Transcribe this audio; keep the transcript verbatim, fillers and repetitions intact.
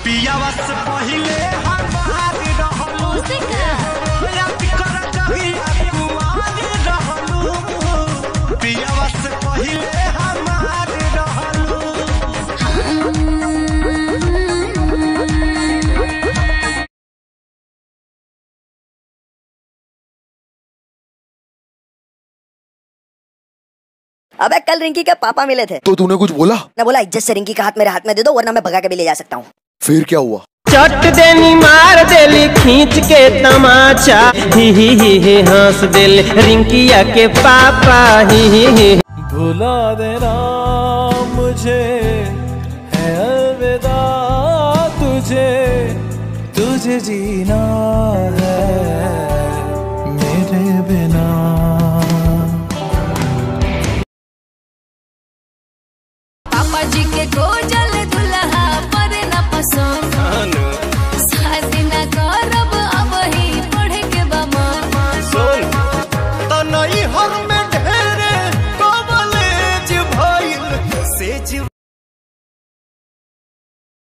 पियावा से पहिले हमार रहलू से याद कर जहिया कुमार रहलू पियावा से पहिले हमार रहलू। अबे कल रिंकी के पापा मिले थे। तो तूने कुछ बोला? ना बोला इज्जत से रिंकी का हाथ मेरे हाथ में दे दो वरना मैं भगा के भी ले जा सकता हूँ। फिर क्या हुआ? चट देनी मार देली खींच के तमाचा ही ही ही ही हंस देले रिंकिया के पापा ही ही ही। भुला देना मुझे है अलविदा तुझे तुझे जीना है।